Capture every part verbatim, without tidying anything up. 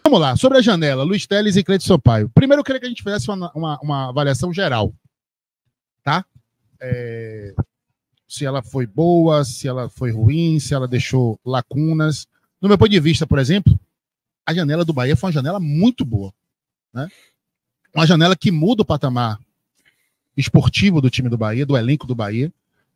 vamos lá, sobre a janela, Luiz Teles e Cleiton Sampaio. Primeiro eu queria que a gente fizesse uma, uma, uma avaliação geral, tá? É, se ela foi boa, se ela foi ruim, se ela deixou lacunas. No meu ponto de vista, por exemplo, a janela do Bahia foi uma janela muito boa, né? Uma janela que muda o patamar esportivo do time do Bahia, do elenco do Bahia,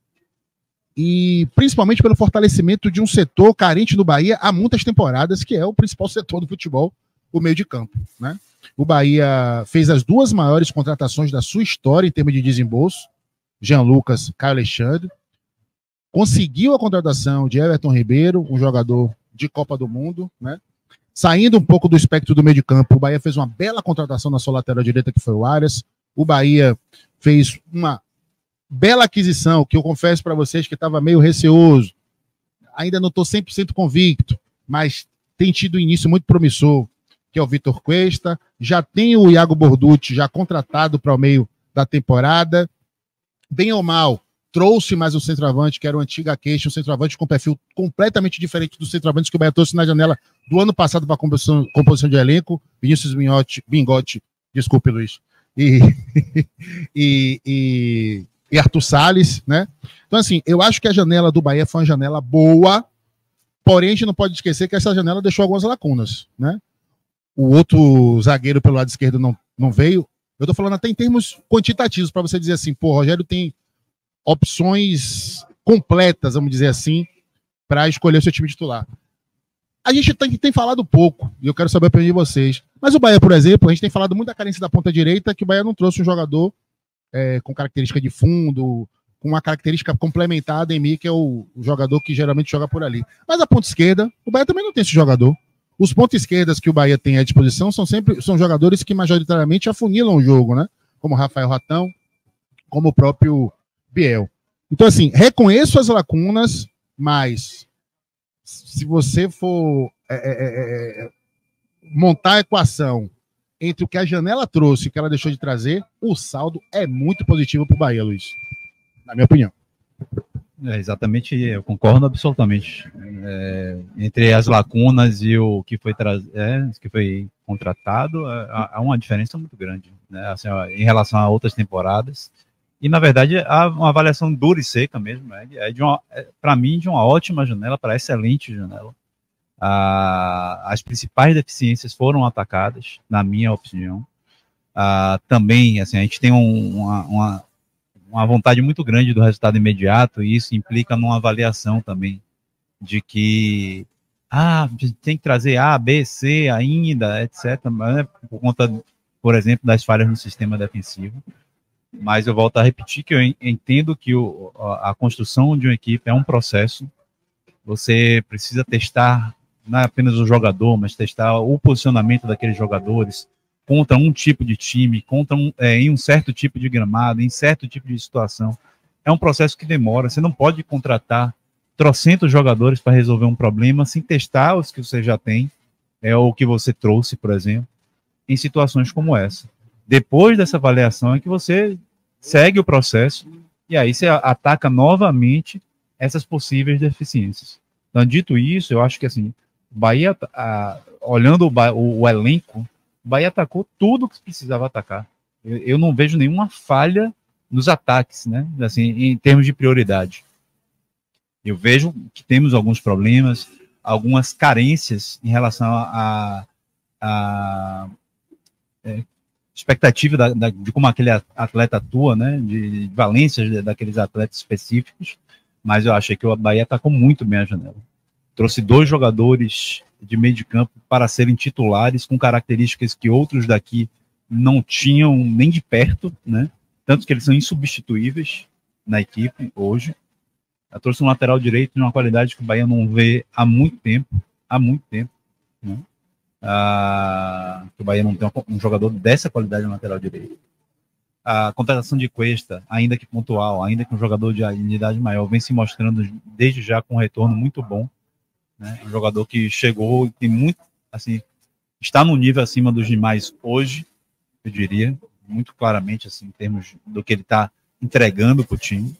e principalmente pelo fortalecimento de um setor carente do Bahia há muitas temporadas, que é o principal setor do futebol, o meio de campo, né? O Bahia fez as duas maiores contratações da sua história em termos de desembolso, Jean Lucas, Caio Alexandre, conseguiu a contratação de Everton Ribeiro, um jogador de Copa do Mundo, né? Saindo um pouco do espectro do meio de campo, o Bahia fez uma bela contratação na sua lateral direita, que foi o Arias. O Bahia fez uma bela aquisição, que eu confesso para vocês que estava meio receoso. Ainda não estou cem por cento convicto, mas tem tido um início muito promissor, que é o Vitor Cuesta. Já tem o Iago Borducci já contratado para o meio da temporada. Bem ou mal, trouxe mais um centroavante, que era o antiga queixa, um centroavante com perfil completamente diferente dos centroavantes que o Bahia trouxe na janela do ano passado para a composição, composição de elenco, Vinícius Bingotti, Bingotti desculpe, Luiz, e, e, e, e Arthur Salles, né? Então, assim, eu acho que a janela do Bahia foi uma janela boa, porém a gente não pode esquecer que essa janela deixou algumas lacunas, né? O outro zagueiro pelo lado esquerdo não, não veio. Eu tô falando até em termos quantitativos, para você dizer assim, pô, o Rogério tem opções completas, vamos dizer assim, para escolher o seu time titular. A gente tem, tem falado pouco, e eu quero saber a opinião de vocês. Mas o Bahia, por exemplo, a gente tem falado muito da carência da ponta direita, que o Bahia não trouxe um jogador é, com característica de fundo, com uma característica complementar a Ademir, que é o, o jogador que geralmente joga por ali. Mas a ponta esquerda, o Bahia também não tem esse jogador. Os pontos esquerdas que o Bahia tem à disposição são sempre são jogadores que majoritariamente afunilam o jogo, né? Como o Rafael Ratão, como o próprio Biel. Então, assim, reconheço as lacunas, mas se você for é, é, é, montar a equação entre o que a janela trouxe e o que ela deixou de trazer, o saldo é muito positivo para o Bahia, Luiz. Na minha opinião. É, exatamente, eu concordo absolutamente. É, entre as lacunas e o que foi, é, que foi contratado, há uma diferença muito grande, né? Assim, em relação a outras temporadas. E, na verdade, há uma avaliação dura e seca mesmo. É, é de uma, é, para mim, de uma ótima janela para excelente janela. Ah, as principais deficiências foram atacadas, na minha opinião. Ah, também, assim, a gente tem um, uma, uma, uma vontade muito grande do resultado imediato, e isso implica numa avaliação também de que ah, tem que trazer A, B, C ainda, etcétera, mas, né, por conta, por exemplo, das falhas no sistema defensivo. Mas eu volto a repetir que eu entendo que o, a construção de uma equipe é um processo. Você precisa testar não é apenas o jogador, mas testar o posicionamento daqueles jogadores contra um tipo de time, contra um, é, em um certo tipo de gramado, em certo tipo de situação. É um processo que demora. Você não pode contratar trocentos jogadores para resolver um problema sem testar os que você já tem, é, ou que você trouxe, por exemplo, em situações como essa. Depois dessa avaliação é que você segue o processo e aí você ataca novamente essas possíveis deficiências. Então, dito isso, eu acho que assim, o Bahia, a, olhando o, o, o elenco, o Bahia atacou tudo que precisava atacar. Eu, eu não vejo nenhuma falha nos ataques, né? Assim, em termos de prioridade. Eu vejo que temos alguns problemas, algumas carências em relação a, a, a é, expectativa da, da, de como aquele atleta atua, né? De, de valências daqueles atletas específicos. Mas eu achei que o Bahia atacou muito bem a janela. Trouxe dois jogadores de meio de campo para serem titulares, com características que outros daqui não tinham nem de perto, né? Tanto que eles são insubstituíveis na equipe hoje. Eu trouxe um lateral direito de uma qualidade que o Bahia não vê há muito tempo, há muito tempo, né? Ah, que o Bahia não tem um jogador dessa qualidade no lateral direito. A contratação de Cuesta, ainda que pontual, ainda que um jogador de idade maior, vem se mostrando desde já com um retorno muito bom, né? Um jogador que chegou e tem muito, assim, está no nível acima dos demais hoje, eu diria, muito claramente, assim, em termos do que ele está entregando para o time.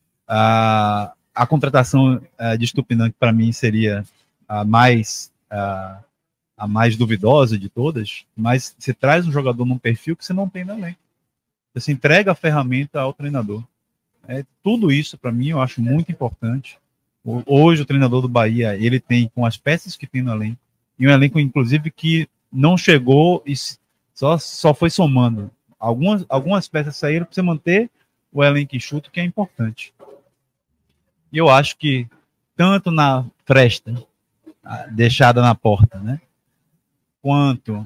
A, a contratação uh, de Estupinan, que para mim seria a mais, uh, a mais duvidosa de todas, mas você traz um jogador num perfil que você não tem no elenco. Você entrega a ferramenta ao treinador. É, tudo isso, para mim, eu acho muito importante. Hoje, o treinador do Bahia, ele tem, com as peças que tem no elenco, e um elenco, inclusive, que não chegou e só, só foi somando. Algumas, algumas peças saíram para você manter o elenco enxuto, que é importante. E eu acho que, tanto na fresta, deixada na porta, né, quanto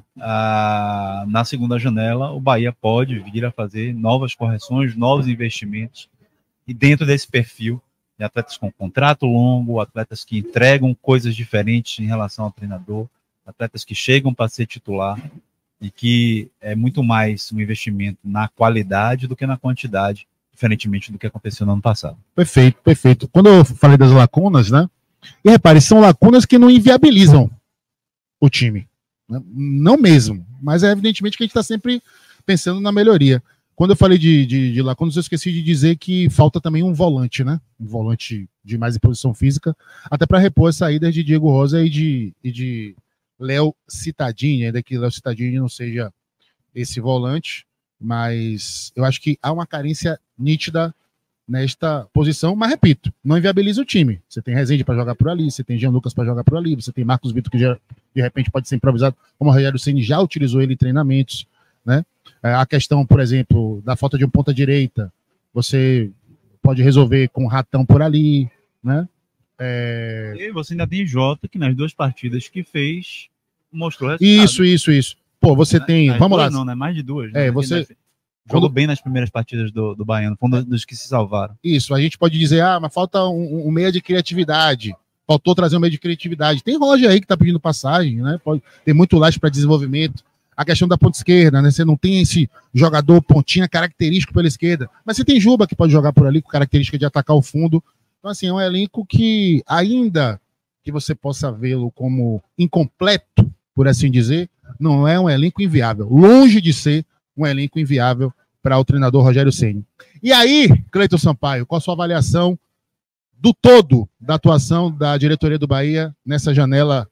a, na segunda janela, o Bahia pode vir a fazer novas correções, novos investimentos, e dentro desse perfil de atletas com contrato longo, atletas que entregam coisas diferentes em relação ao treinador, atletas que chegam para ser titular, e que é muito mais um investimento na qualidade do que na quantidade, diferentemente do que aconteceu no ano passado. Perfeito, perfeito. Quando eu falei das lacunas, né, e repare, são lacunas que não inviabilizam o time. Não mesmo, mas é evidentemente que a gente está sempre pensando na melhoria. Quando eu falei de, de, de lacunas, eu esqueci de dizer que falta também um volante, né? Um volante de mais imposição física, até para repor as saídas de Diego Rosa e de, e de Léo Cittadini, ainda que Léo Cittadini não seja esse volante, mas eu acho que há uma carência nítida nesta posição, mas repito, não inviabiliza o time. Você tem Rezende para jogar por ali, você tem Jean Lucas para jogar por ali, você tem Marcos Vitor que já, de repente pode ser improvisado, como o Rogério Ceni já utilizou ele em treinamentos, né? A questão, por exemplo, da falta de um ponta direita, você pode resolver com o Ratão por ali, né? É... E você ainda tem Jota, que nas duas partidas que fez, mostrou resultado. Isso, isso, isso. Pô, você Na, tem... Vamos duas, lá. Não, né? Mais de duas. É, né? você... Jogou bem nas primeiras partidas do, do Baiano, foi um dos que se salvaram. Isso, a gente pode dizer, ah, mas falta um, um meia de criatividade, faltou trazer um meia de criatividade. Tem Roger aí que tá pedindo passagem, né? Pode, tem muito laje para desenvolvimento. A questão da ponta esquerda, né? Você não tem esse jogador pontinha característico pela esquerda, mas você tem Juba que pode jogar por ali com característica de atacar o fundo. Então, assim, é um elenco que, ainda que você possa vê-lo como incompleto, por assim dizer, não é um elenco inviável. Longe de ser um elenco inviável para o treinador Rogério Ceni. E aí, Cleiton Sampaio, qual a sua avaliação do todo da atuação da diretoria do Bahia nessa janela?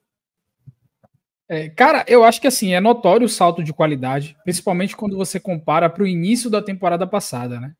É, cara, eu acho que assim, é notório o salto de qualidade, principalmente quando você compara para o início da temporada passada, né?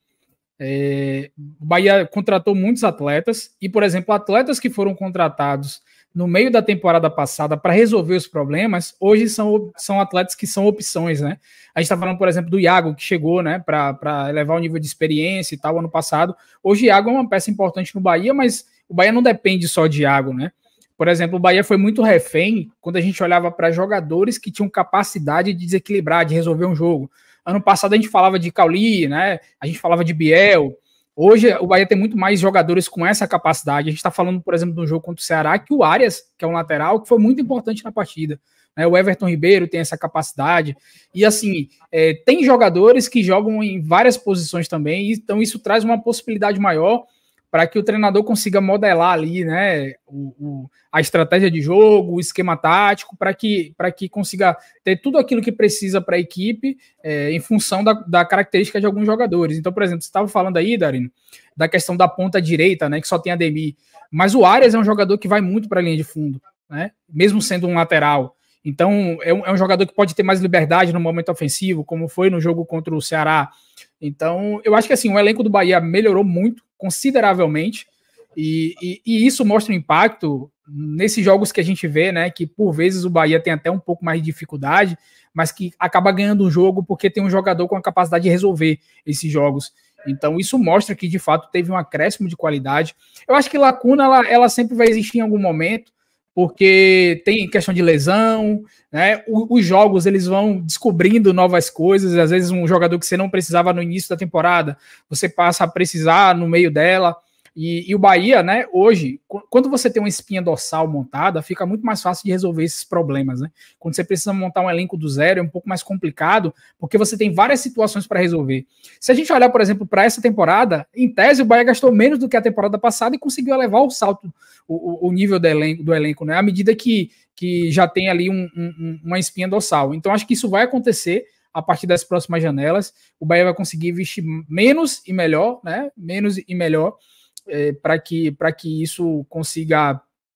É, o Bahia contratou muitos atletas e, por exemplo, atletas que foram contratados no meio da temporada passada para resolver os problemas, hoje são, são atletas que são opções, né? A gente está falando, por exemplo, do Iago, que chegou, né, para elevar o nível de experiência e tal ano passado. Hoje, Iago é uma peça importante no Bahia, mas o Bahia não depende só de Iago, né? Por exemplo, o Bahia foi muito refém quando a gente olhava para jogadores que tinham capacidade de desequilibrar, de resolver um jogo. Ano passado a gente falava de Cauli, né? A gente falava de Biel. Hoje o Bahia tem muito mais jogadores com essa capacidade. A gente está falando, por exemplo, do jogo contra o Ceará, que o Arias, que é um lateral, que foi muito importante na partida. Né? O Everton Ribeiro tem essa capacidade. E assim, é, tem jogadores que jogam em várias posições também, então isso traz uma possibilidade maior para que o treinador consiga modelar ali, né, o, o, a estratégia de jogo, o esquema tático, para que, para que consiga ter tudo aquilo que precisa para a equipe é, em função da, da característica de alguns jogadores. Então, por exemplo, você estava falando aí, Darino, da questão da ponta direita, né, que só tem Ademir, mas o Arias é um jogador que vai muito para a linha de fundo, né, mesmo sendo um lateral. Então, é um, é um jogador que pode ter mais liberdade no momento ofensivo, como foi no jogo contra o Ceará. Então, eu acho que assim, o elenco do Bahia melhorou muito, consideravelmente, e, e, e isso mostra um impacto nesses jogos que a gente vê, né, que por vezes o Bahia tem até um pouco mais de dificuldade, mas que acaba ganhando um jogo porque tem um jogador com a capacidade de resolver esses jogos. Então isso mostra que de fato teve um acréscimo de qualidade. Eu acho que lacuna ela, ela sempre vai existir em algum momento, porque tem questão de lesão, né? Os jogos eles vão descobrindo novas coisas, às vezes um jogador que você não precisava no início da temporada, você passa a precisar no meio dela, e, e o Bahia, né, hoje, quando você tem uma espinha dorsal montada, fica muito mais fácil de resolver esses problemas, né? Quando você precisa montar um elenco do zero, é um pouco mais complicado, porque você tem várias situações para resolver. Se a gente olhar, por exemplo, para essa temporada, em tese, o Bahia gastou menos do que a temporada passada e conseguiu elevar o salto, o, o nível do elenco, do elenco, né? À medida que, que já tem ali um, um, uma espinha dorsal. Então, acho que isso vai acontecer a partir das próximas janelas. O Bahia vai conseguir investir menos e melhor, né? Menos e melhor, é, para que, para que isso consiga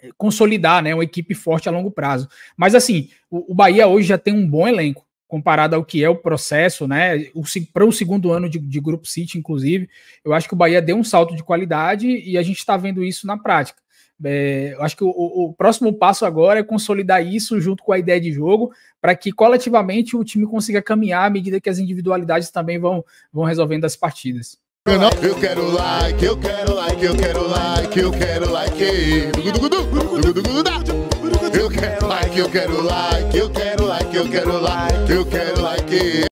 consolidar, né, uma equipe forte a longo prazo. Mas assim, o, o Bahia hoje já tem um bom elenco, comparado ao que é o processo, né, para o segundo ano de, de Grupo City, inclusive. Eu acho que o Bahia deu um salto de qualidade e a gente está vendo isso na prática. É, eu acho que o, o, o próximo passo agora é consolidar isso junto com a ideia de jogo, para que coletivamente o time consiga caminhar à medida que as individualidades também vão, vão resolvendo as partidas. Eu quero like, eu quero like, eu quero like, eu quero like. Eu quero like, eu quero like, eu quero like, eu quero like, eu quero like.